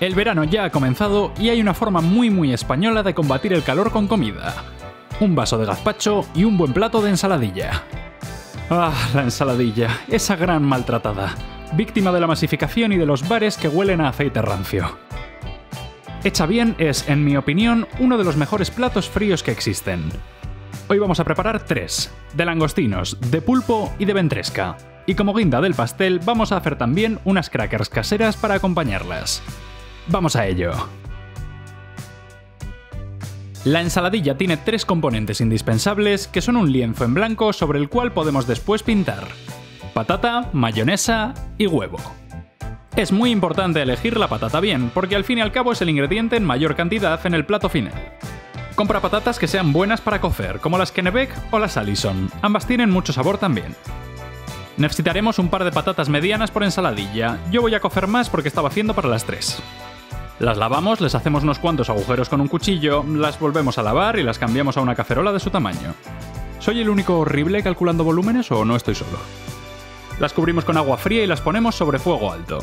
El verano ya ha comenzado y hay una forma muy española de combatir el calor con comida. Un vaso de gazpacho y un buen plato de ensaladilla. ¡Ah, la ensaladilla! Esa gran maltratada. Víctima de la masificación y de los bares que huelen a aceite rancio. Hecha bien es, en mi opinión, uno de los mejores platos fríos que existen. Hoy vamos a preparar 3, de langostinos, de pulpo y de ventresca. Y como guinda del pastel vamos a hacer también unas crackers caseras para acompañarlas. ¡Vamos a ello! La ensaladilla tiene 3 componentes indispensables que son un lienzo en blanco sobre el cual podemos después pintar: patata, mayonesa y huevo. Es muy importante elegir la patata bien, porque al fin y al cabo es el ingrediente en mayor cantidad en el plato final. Compra patatas que sean buenas para cocer, como las Kennebec o las Allison, ambas tienen mucho sabor también. Necesitaremos un par de patatas medianas por ensaladilla, yo voy a cocer más porque estaba haciendo para las 3. Las lavamos, les hacemos unos cuantos agujeros con un cuchillo, las volvemos a lavar y las cambiamos a una cacerola de su tamaño. ¿Soy el único horrible calculando volúmenes o no estoy solo? Las cubrimos con agua fría y las ponemos sobre fuego alto.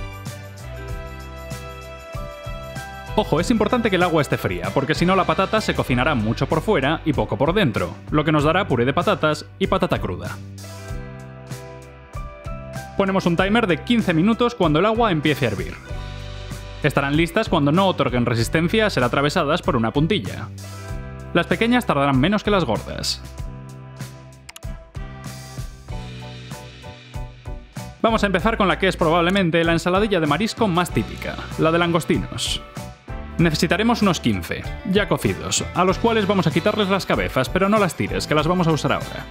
Ojo, es importante que el agua esté fría, porque si no la patata se cocinará mucho por fuera y poco por dentro, lo que nos dará puré de patatas y patata cruda. Ponemos un timer de 15 minutos cuando el agua empiece a hervir. Estarán listas cuando no otorguen resistencia a ser atravesadas por una puntilla. Las pequeñas tardarán menos que las gordas. Vamos a empezar con la que es probablemente la ensaladilla de marisco más típica, la de langostinos. Necesitaremos unos 15, ya cocidos, a los cuales vamos a quitarles las cabezas, pero no las tires, que las vamos a usar ahora.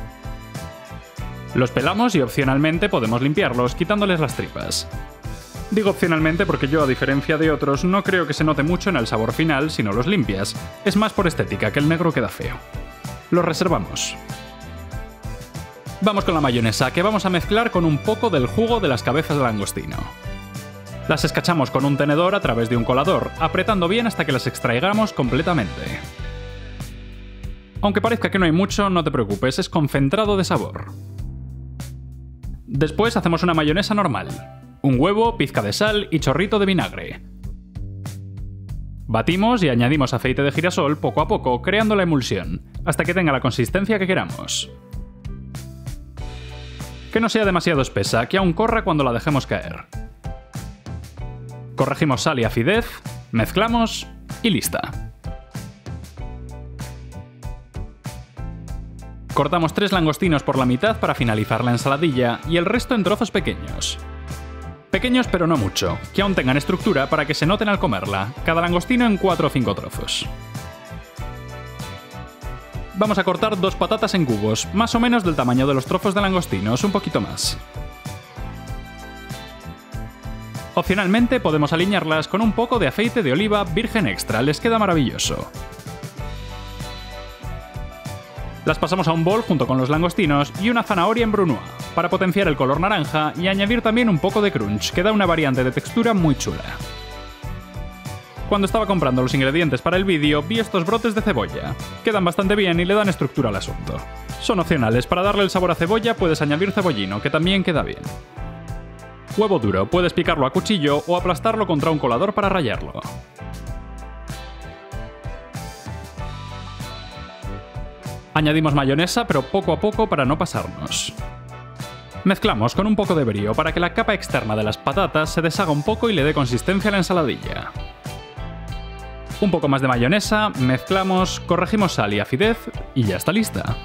Los pelamos y opcionalmente podemos limpiarlos, quitándoles las tripas. Digo opcionalmente porque yo, a diferencia de otros, no creo que se note mucho en el sabor final si no los limpias. Es más por estética, que el negro queda feo. Los reservamos. Vamos con la mayonesa, que vamos a mezclar con un poco del jugo de las cabezas de langostino. Las escachamos con un tenedor a través de un colador, apretando bien hasta que las extraigamos completamente. Aunque parezca que no hay mucho, no te preocupes, es concentrado de sabor. Después hacemos una mayonesa normal. Un huevo, pizca de sal y chorrito de vinagre. Batimos y añadimos aceite de girasol poco a poco, creando la emulsión, hasta que tenga la consistencia que queramos. Que no sea demasiado espesa, que aún corra cuando la dejemos caer. Corregimos sal y acidez, mezclamos y lista. Cortamos 3 langostinos por la mitad para finalizar la ensaladilla y el resto en trozos pequeños. Pequeños pero no mucho, que aún tengan estructura para que se noten al comerla, cada langostino en 4 o 5 trozos. Vamos a cortar 2 patatas en cubos, más o menos del tamaño de los trozos de langostinos, un poquito más. Opcionalmente podemos aliñarlas con un poco de aceite de oliva virgen extra, les queda maravilloso. Las pasamos a un bol junto con los langostinos y una zanahoria en brunoise, para potenciar el color naranja y añadir también un poco de crunch, que da una variante de textura muy chula. Cuando estaba comprando los ingredientes para el vídeo, vi estos brotes de cebolla. Quedan bastante bien y le dan estructura al asunto. Son opcionales, para darle el sabor a cebolla puedes añadir cebollino, que también queda bien. Huevo duro, puedes picarlo a cuchillo o aplastarlo contra un colador para rallarlo. Añadimos mayonesa, pero poco a poco para no pasarnos. Mezclamos con un poco de brío para que la capa externa de las patatas se deshaga un poco y le dé consistencia a la ensaladilla. Un poco más de mayonesa, mezclamos, corregimos sal y acidez y ya está lista.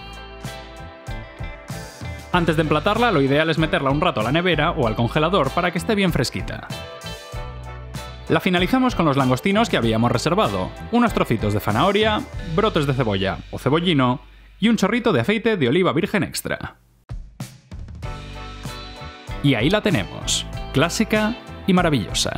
Antes de emplatarla, lo ideal es meterla un rato a la nevera o al congelador para que esté bien fresquita. La finalizamos con los langostinos que habíamos reservado, unos trocitos de zanahoria, brotes de cebolla o cebollino y un chorrito de aceite de oliva virgen extra. Y ahí la tenemos, clásica y maravillosa.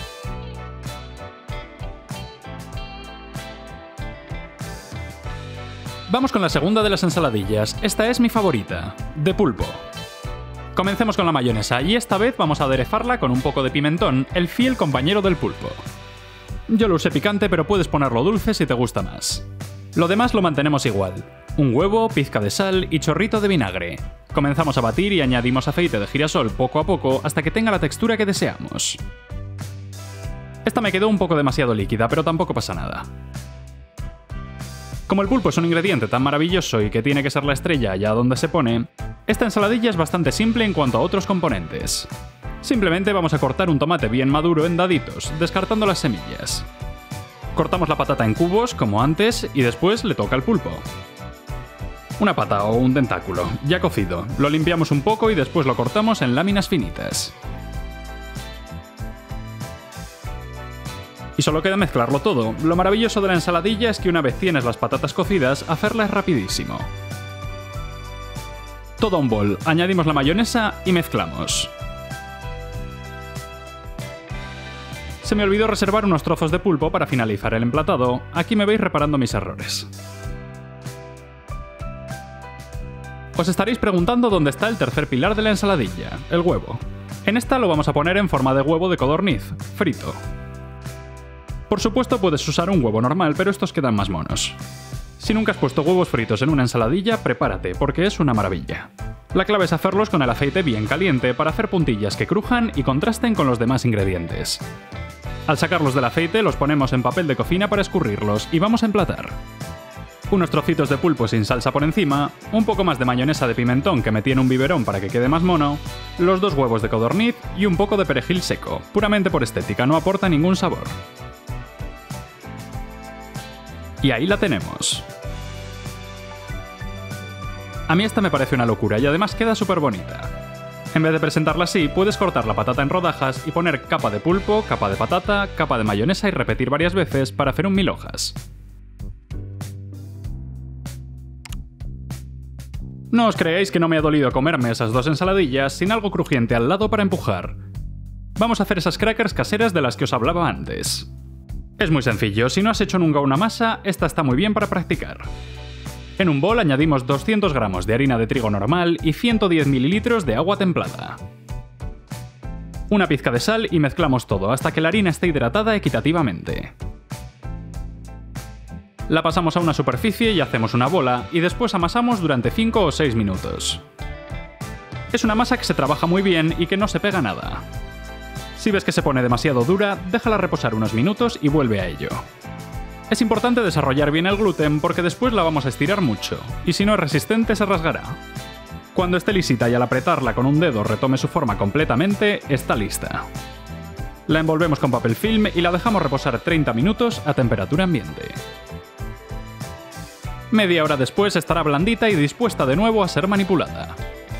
Vamos con la segunda de las ensaladillas, esta es mi favorita, de pulpo. Comencemos con la mayonesa y esta vez vamos a aderezarla con un poco de pimentón, el fiel compañero del pulpo. Yo lo usé picante, pero puedes ponerlo dulce si te gusta más. Lo demás lo mantenemos igual. Un huevo, pizca de sal y chorrito de vinagre. Comenzamos a batir y añadimos aceite de girasol poco a poco hasta que tenga la textura que deseamos. Esta me quedó un poco demasiado líquida, pero tampoco pasa nada. Como el pulpo es un ingrediente tan maravilloso y que tiene que ser la estrella allá donde se pone, esta ensaladilla es bastante simple en cuanto a otros componentes. Simplemente vamos a cortar un tomate bien maduro en daditos, descartando las semillas. Cortamos la patata en cubos, como antes, y después le toca al pulpo. Una pata o un tentáculo, ya cocido, lo limpiamos un poco y después lo cortamos en láminas finitas. Y solo queda mezclarlo todo. Lo maravilloso de la ensaladilla es que una vez tienes las patatas cocidas, hacerla es rapidísimo. Todo a un bol, añadimos la mayonesa y mezclamos. Se me olvidó reservar unos trozos de pulpo para finalizar el emplatado. Aquí me veis reparando mis errores. Os estaréis preguntando dónde está el tercer pilar de la ensaladilla, el huevo. En esta lo vamos a poner en forma de huevo de codorniz, frito. Por supuesto puedes usar un huevo normal, pero estos quedan más monos. Si nunca has puesto huevos fritos en una ensaladilla, prepárate, porque es una maravilla. La clave es hacerlos con el aceite bien caliente para hacer puntillas que crujan y contrasten con los demás ingredientes. Al sacarlos del aceite los ponemos en papel de cocina para escurrirlos y vamos a emplatar. Unos trocitos de pulpo sin salsa por encima, un poco más de mayonesa de pimentón que metí en un biberón para que quede más mono, los 2 huevos de codorniz y un poco de perejil seco, puramente por estética, no aporta ningún sabor. Y ahí la tenemos. A mí esta me parece una locura y además queda súper bonita. En vez de presentarla así, puedes cortar la patata en rodajas y poner capa de pulpo, capa de patata, capa de mayonesa y repetir varias veces para hacer un 1000 hojas. No os creáis que no me ha dolido comerme esas 2 ensaladillas sin algo crujiente al lado para empujar. Vamos a hacer esas crackers caseras de las que os hablaba antes. Es muy sencillo, si no has hecho nunca una masa, esta está muy bien para practicar. En un bol añadimos 200 gramos de harina de trigo normal y 110 mililitros de agua templada. Una pizca de sal y mezclamos todo hasta que la harina esté hidratada equitativamente. La pasamos a una superficie y hacemos una bola, y después amasamos durante 5 o 6 minutos. Es una masa que se trabaja muy bien y que no se pega nada. Si ves que se pone demasiado dura, déjala reposar unos minutos y vuelve a ello. Es importante desarrollar bien el gluten porque después la vamos a estirar mucho, y si no es resistente se rasgará. Cuando esté lisita y al apretarla con un dedo retome su forma completamente, está lista. La envolvemos con papel film y la dejamos reposar 30 minutos a temperatura ambiente. Media hora después estará blandita y dispuesta de nuevo a ser manipulada.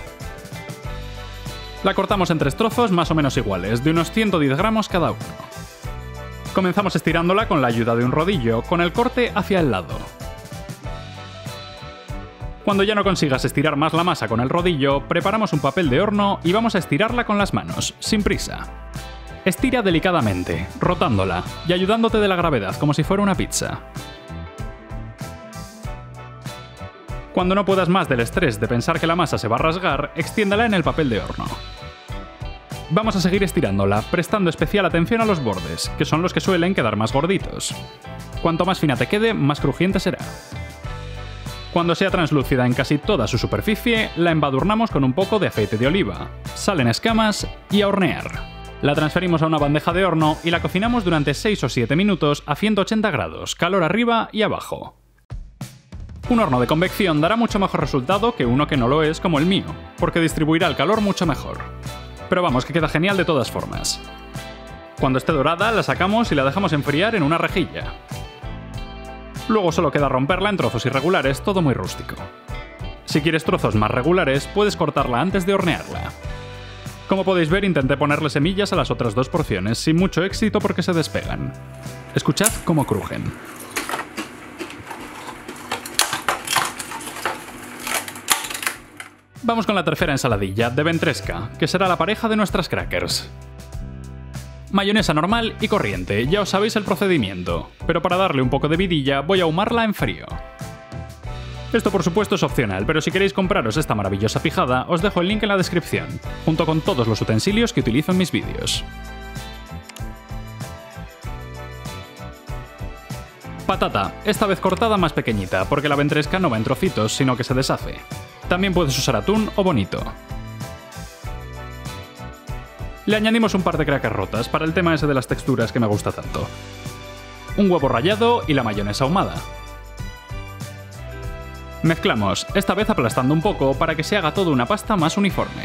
La cortamos en 3 trozos más o menos iguales, de unos 110 gramos cada uno. Comenzamos estirándola con la ayuda de un rodillo, con el corte hacia el lado. Cuando ya no consigas estirar más la masa con el rodillo, preparamos un papel de horno y vamos a estirarla con las manos, sin prisa. Estira delicadamente, rotándola y ayudándote de la gravedad como si fuera una pizza. Cuando no puedas más del estrés de pensar que la masa se va a rasgar, extiéndela en el papel de horno. Vamos a seguir estirándola, prestando especial atención a los bordes, que son los que suelen quedar más gorditos. Cuanto más fina te quede, más crujiente será. Cuando sea translúcida en casi toda su superficie, la embadurnamos con un poco de aceite de oliva, sal en escamas y a hornear. La transferimos a una bandeja de horno y la cocinamos durante 6 o 7 minutos a 180 grados, calor arriba y abajo. Un horno de convección dará mucho mejor resultado que uno que no lo es como el mío, porque distribuirá el calor mucho mejor. Pero vamos, que queda genial de todas formas. Cuando esté dorada, la sacamos y la dejamos enfriar en una rejilla. Luego solo queda romperla en trozos irregulares, todo muy rústico. Si quieres trozos más regulares, puedes cortarla antes de hornearla. Como podéis ver, intenté ponerle semillas a las otras 2 porciones, sin mucho éxito porque se despegan. Escuchad cómo crujen. Vamos con la tercera ensaladilla, de ventresca, que será la pareja de nuestras crackers. Mayonesa normal y corriente, ya os sabéis el procedimiento, pero para darle un poco de vidilla voy a ahumarla en frío. Esto por supuesto es opcional, pero si queréis compraros esta maravillosa pijada, os dejo el link en la descripción, junto con todos los utensilios que utilizo en mis vídeos. Patata, esta vez cortada más pequeñita, porque la ventresca no va en trocitos, sino que se deshace. También puedes usar atún o bonito. Le añadimos un par de crackers rotas para el tema ese de las texturas que me gusta tanto. Un huevo rallado y la mayonesa ahumada. Mezclamos, esta vez aplastando un poco para que se haga todo una pasta más uniforme.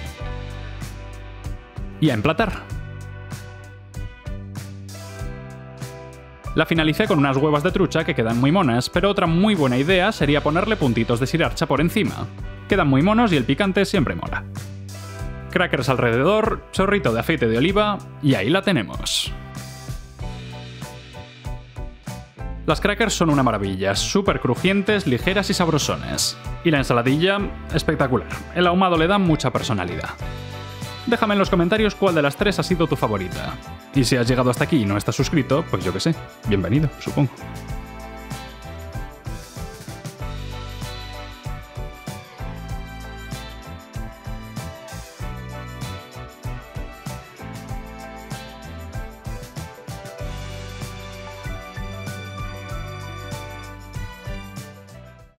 Y a emplatar. La finalicé con unas huevas de trucha que quedan muy monas, pero otra muy buena idea sería ponerle puntitos de sriracha por encima. Quedan muy monos y el picante siempre mola. Crackers alrededor, chorrito de aceite de oliva y ahí la tenemos. Las crackers son una maravilla, súper crujientes, ligeras y sabrosones. Y la ensaladilla, espectacular. El ahumado le da mucha personalidad. Déjame en los comentarios cuál de las tres ha sido tu favorita. Y si has llegado hasta aquí y no estás suscrito, pues yo qué sé, bienvenido, supongo.